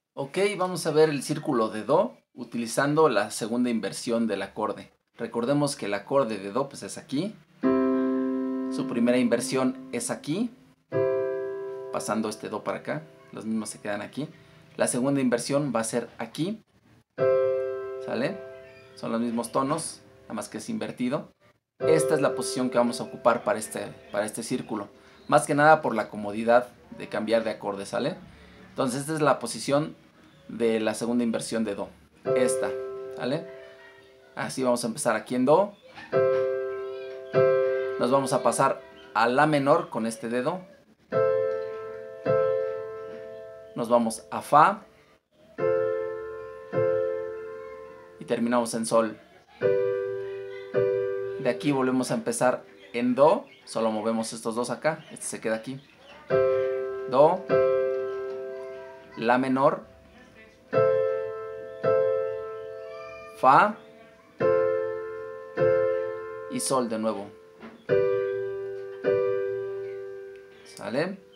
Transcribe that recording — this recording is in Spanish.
Ok, vamos a ver el círculo de Do utilizando la segunda inversión del acorde. Recordemos que el acorde de Do pues es aquí. Su primera inversión es aquí, pasando este Do para acá. Los mismos se quedan aquí. La segunda inversión va a ser aquí. ¿Sale? Son los mismos tonos, nada más que es invertido. Esta es la posición que vamos a ocupar para este círculo. Más que nada por la comodidad de cambiar de acorde, ¿sale? Entonces esta es la posición de la segunda inversión de Do. Esta, ¿vale? Así vamos a empezar aquí en Do. Nos vamos a pasar a La menor con este dedo. Nos vamos a Fa. Y terminamos en Sol. De aquí volvemos a empezar en Do. Solo movemos estos dos acá. Este se queda aquí. Do. La menor. Fa. Y Sol de nuevo. ¿Sale?